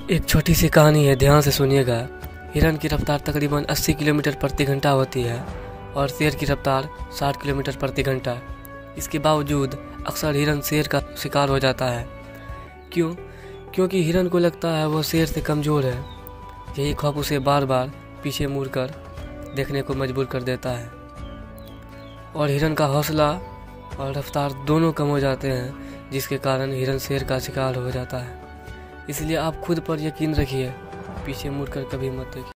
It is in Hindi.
एक छोटी सी कहानी है, ध्यान से सुनिएगा। हिरन की रफ्तार तकरीबन 80 किलोमीटर प्रति घंटा होती है और शेर की रफ्तार 60 किलोमीटर प्रति घंटा। इसके बावजूद अक्सर हिरन शेर का शिकार हो जाता है। क्यों? क्योंकि हिरन को लगता है वो शेर से कमज़ोर है। यही खौफ उसे बार बार पीछे मुड़कर देखने को मजबूर कर देता है और हिरन का हौसला और रफ्तार दोनों कम हो जाते हैं, जिसके कारण हिरन शेर का शिकार हो जाता है। इसलिए आप खुद पर यकीन रखिए, पीछे मुड़कर कभी मत देखिए।